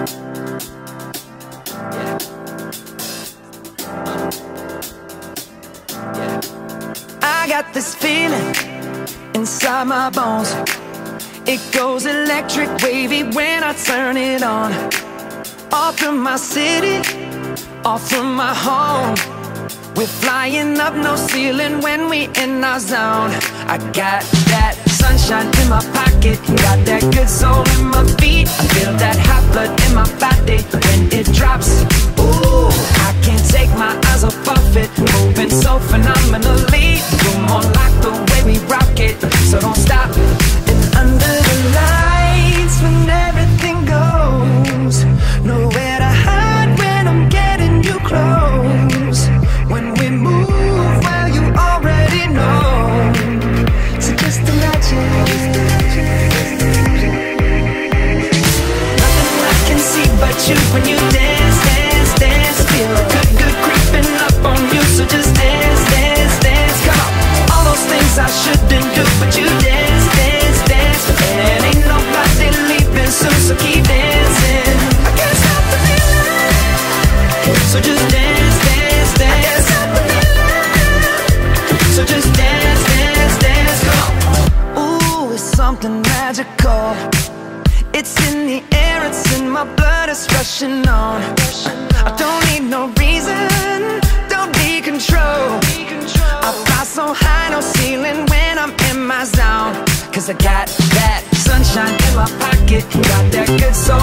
I got this feeling inside my bones. It goes electric wavy when I turn it on. All through my city, all through my home. We're flying up, no ceiling when we in our zone. I got that sunshine in my pocket, got that good soul in my feet. I feel that hot blood in my body when it drops. Ooh, I can't take my eyes off of it, moving so phenomenally. You're more like the way we rock it, so don't stop. And under the lights, when everything goes, nowhere to hide when I'm getting you close. When we move, well, you already know. So just imagine. Nothing I can see but you when you dance, dance, dance. Feel good, good creeping up on you. So just dance, dance, dance. Come on. All those things I shouldn't do, but you dance, dance, dance. And ain't nobody leaving soon, so keep dancing. I can't stop the feeling. So just dance, dance, dance. I can't stop the feeling. So just dance, dance, dance. Come on. Ooh, it's something magical. It's in the air, it's in my blood, it's rushing on. I don't need no reason, don't be control. I fly so high, no ceiling when I'm in my zone. Cause I got that sunshine in my pocket, got that good soul